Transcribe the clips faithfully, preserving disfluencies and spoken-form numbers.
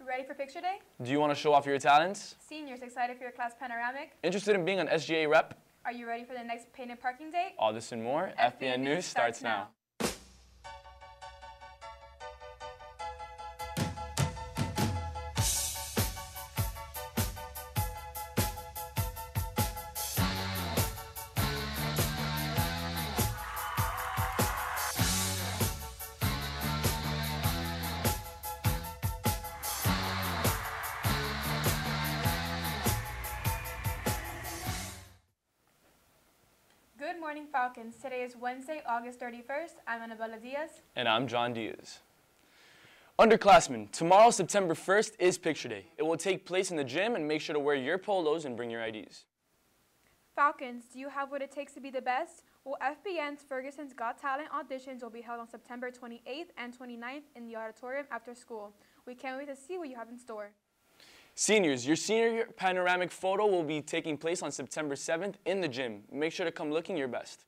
Ready for picture day? Do you want to show off your talents? Seniors, excited for your class panoramic? Interested in being an S G A rep? Are you ready for the next painted parking date? All this and more, F B N News starts now. Good morning, Falcons. Today is Wednesday, August thirty-first. I'm Annabella Diaz. And I'm John Diaz. Underclassmen, tomorrow, September first, is Picture Day. It will take place in the gym, and make sure to wear your polos and bring your I Ds. Falcons, do you have what it takes to be the best? Well, F B N's Ferguson's Got Talent auditions will be held on September twenty-eighth and twenty-ninth in the auditorium after school. We can't wait to see what you have in store. Seniors, your senior panoramic photo will be taking place on September seventh in the gym. Make sure to come looking your best.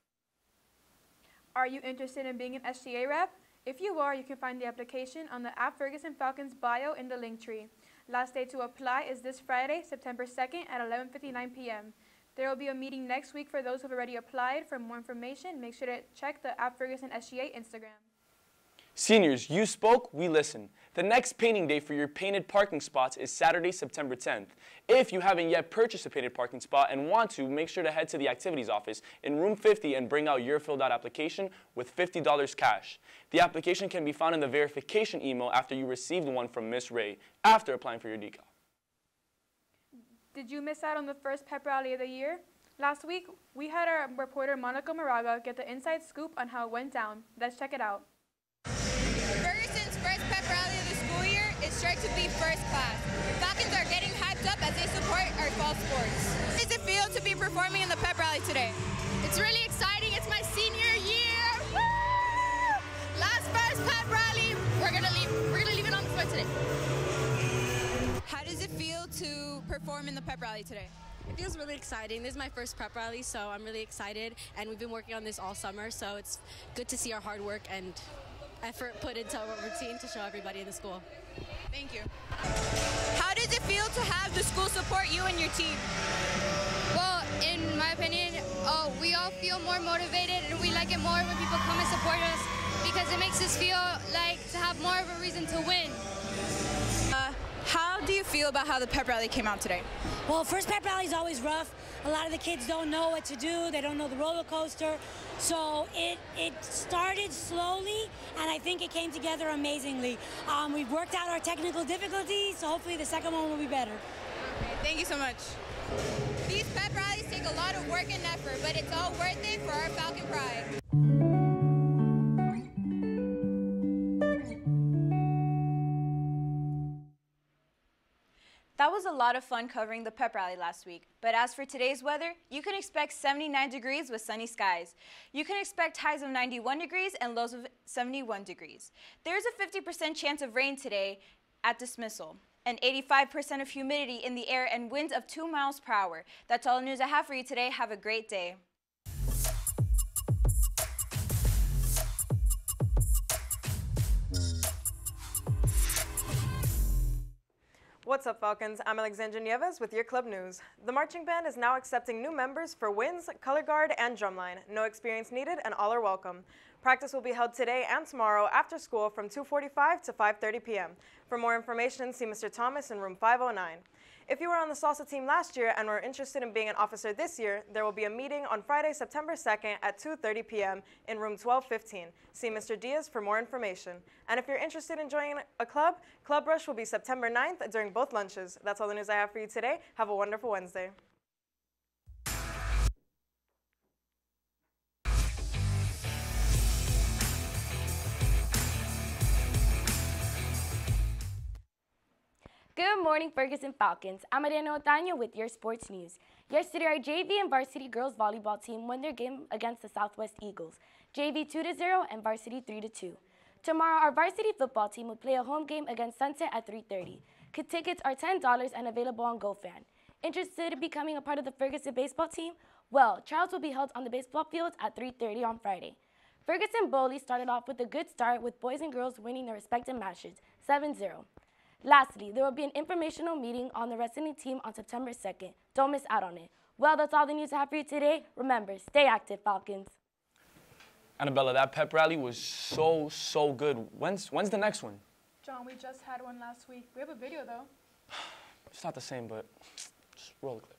Are you interested in being an S G A rep? If you are, you can find the application on the App Ferguson Falcons bio in the link tree. Last day to apply is this Friday, September second at eleven fifty-nine p m There will be a meeting next week for those who have already applied. For more information, make sure to check the App Ferguson S G A Instagram. Seniors, you spoke, we listen. The next painting day for your painted parking spots is Saturday, September tenth. If you haven't yet purchased a painted parking spot and want to, make sure to head to the activities office in room fifty and bring out your filled out application with fifty dollars cash. The application can be found in the verification email after you received one from Miss Ray after applying for your decal. Did you miss out on the first pep rally of the year? Last week, we had our reporter Monica Moraga get the inside scoop on how it went down. Let's check it out. Ferguson's first pep rally of the school year is sure to be first class. Falcons are getting hyped up as they support our fall sports. How does it feel to be performing in the pep rally today? It's really exciting. It's my senior year. Woo! Last first pep rally. We're gonna leave. We're gonna leave it on the floor today. How does it feel to perform in the pep rally today? It feels really exciting. This is my first prep rally, so I'm really excited, and we've been working on this all summer, so it's good to see our hard work and effort put into our routine to show everybody in the school. Thank you. How does it feel to have the school support you and your team? Well, in my opinion, uh, we all feel more motivated, and we like it more when people come and support us because it makes us feel like to have more of a reason to win. Uh, how do you feel about how the pep rally came out today? Well, first pep rally is always rough. A lot of the kids don't know what to do. They don't know the roller coaster. So it, it started slowly, and I think it came together amazingly. Um, we've worked out our technical difficulties, so hopefully the second one will be better. Okay, thank you so much. These pep rallies take a lot of work and effort, but it's all worth it for our Falcon pride. That was a lot of fun covering the pep rally last week. But as for today's weather, you can expect seventy-nine degrees with sunny skies. You can expect highs of ninety-one degrees and lows of seventy-one degrees. There is a fifty percent chance of rain today at dismissal, and eighty-five percent of humidity in the air and winds of two miles per hour. That's all the news I have for you today. Have a great day. What's up, Falcons? I'm Alexandra Nieves with your club news. The marching band is now accepting new members for winds, color guard, and drumline. No experience needed, and all are welcome. Practice will be held today and tomorrow after school from two forty-five to five thirty p m For more information, see Mister Thomas in room five oh nine. If you were on the salsa team last year and were interested in being an officer this year, there will be a meeting on Friday, September second at two thirty p m in room twelve fifteen. See Mister Diaz for more information. And if you're interested in joining a club, Club Rush will be September ninth during both lunches. That's all the news I have for you today. Have a wonderful Wednesday. Good morning, Ferguson Falcons. I'm Mariana Otaño with your sports news. Yesterday, our J V and varsity girls volleyball team won their game against the Southwest Eagles, J V two to zero and varsity three to two. Tomorrow, our varsity football team will play a home game against Sunset at three thirty. Tickets are ten dollars and available on GoFan. Interested in becoming a part of the Ferguson baseball team? Well, trials will be held on the baseball fields at three thirty on Friday. Ferguson Bowley started off with a good start with boys and girls winning their respective matches, seven zero. Lastly, there will be an informational meeting on the wrestling team on September second. Don't miss out on it. Well, that's all the news I have for you today. Remember, stay active, Falcons. Annabella, that pep rally was so, so good. When's, when's the next one? John, we just had one last week. We have a video, though. It's not the same, but just roll the clip.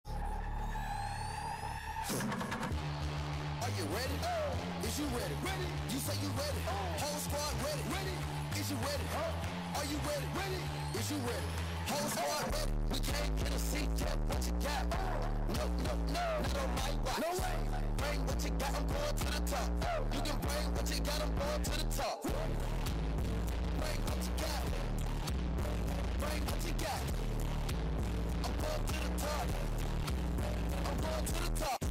Are you ready? Is you ready? Ready? You say you ready? Whole squad ready? Ready? Is you ready? Are you ready? Ready? Is you ready? Whole squad ready? We can't get a seat yet. What you got? No, no, no. Not on my watch. No way. Bring what you got. I'm going to the top. You can bring what you got. I'm going to the top. Bring what you got. Bring what you got. I'm going to the top. I'm going to the top.